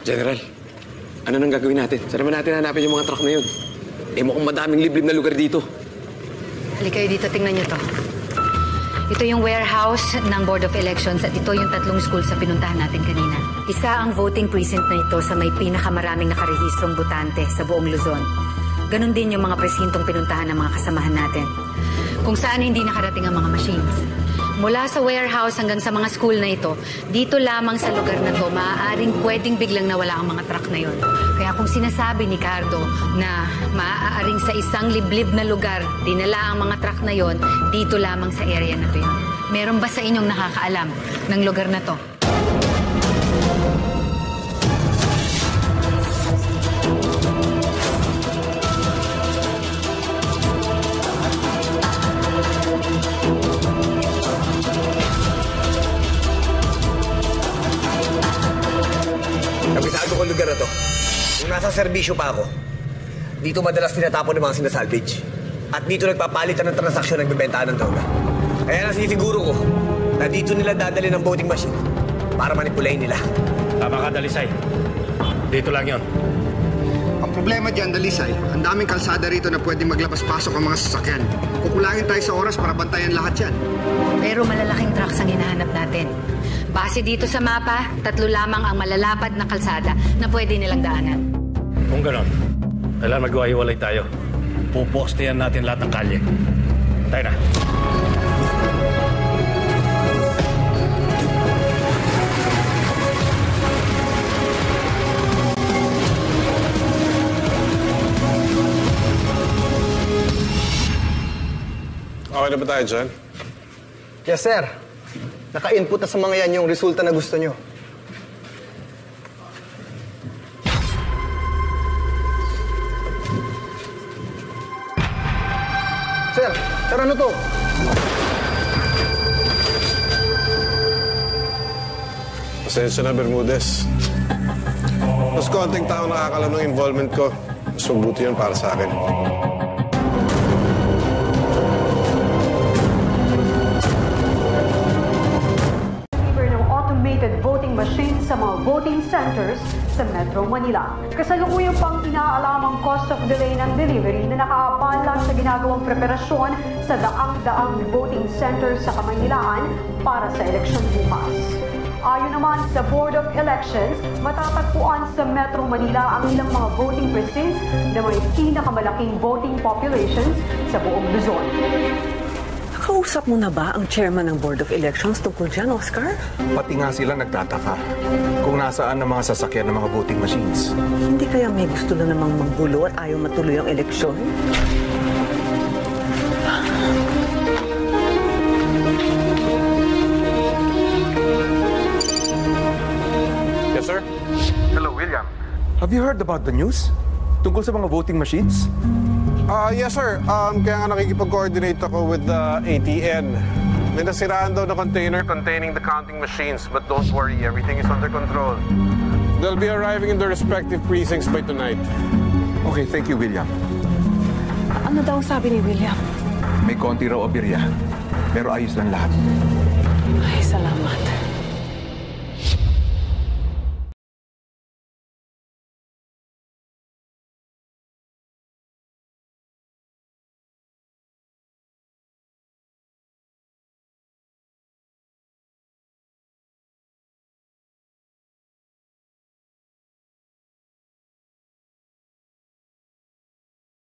General, ano nang gagawin natin? Saan naman natin hanapin yung mga truck na yun? Eh, mukhang madaming liblib na lugar dito. Halika kayo dito, tingnan nyo to. Ito yung warehouse ng Board of Elections at ito yung 3 schools sa pinuntahan natin kanina. Isa ang voting precinct na ito sa may pinakamaraming nakarehistrong botante sa buong Luzon. Ganon din yung mga presintong pinuntahan ng mga kasamahan natin. Kung saan hindi nakarating ang mga machines. Mula sa warehouse hanggang sa mga school na ito, dito lamang sa lugar na to, maaaring pwedeng biglang nawala ang mga truck na yon. Kaya kung sinasabi ni Cardo na maaaring sa isang liblib na lugar, dinala ang mga truck na yon, dito lamang sa area na to yun. Meron ba sa inyong nakakaalam ng lugar na to? Kabisado ko lugar na to. Kung nasa serbisyo pa ako, dito madalas tinatapon ng mga sinasalvage. At dito nagpapalitan ng transaksyon ng bibentahan ng droga. Kaya nasisiguro ko na dito nila dadali ng voting machine para manipulayin nila. Tama ka, Dalisay. Dito lang yon. Ang problema dyan, Dalisay, ang daming kalsada rito na pwedeng maglabas-pasok ang mga sasakyan. Kukulangin tayo sa oras para bantayan lahat yan. Pero malalaking trucks ang hinahanap natin. Base dito sa mapa, 3 lamang ang malalapad na kalsada na pwede nilang daanan. Kung ganon, kailangan magwahiwalay tayo. Pupostehan natin lahat ng kalye. Tayo na. Okay na ba tayo dyan? Yes, sir. Naka-input na sa mga yan yung resulta na gusto nyo. Sir, ano to? Pasensya na, Bermudez. Mas konting tao nakakalam ng involvement ko. Mas mabuti yun para sa akin. Voting machines sa mga voting centers sa Metro Manila. Kasalukuyang pang inaalamang cost of delay ng delivery na nakaabala lang sa ginagawang preparasyon sa daang-daang voting centers sa Kamaynilaan para sa eleksyon bukas. Ayon naman sa Board of Elections, matatagpuan sa Metro Manila ang ilang mga voting precincts na may pinakamalaking voting populations sa buong Luzon. Kausap mo na ba ang chairman ng Board of Elections tungkol dyan, Oscar? Pati nga sila nagtataka kung nasaan ang mga sasakyan ng mga voting machines. Hindi kaya may gusto na namang manggulo at ayaw matuloy ang eleksyon? Yes, sir? Hello, William. Have you heard about the news? Tungkol sa mga voting machines? Yes, sir. Kaya nga nakikipag-coordinate ako with the ATN. May nasiraan daw na container containing the counting machines. But don't worry, everything is under control. They'll be arriving in their respective precincts by tonight. Okay, thank you, William. Ano daw ang sabi ni William? May konti raw abirya, pero ayos lang lahat. Ay, salamat.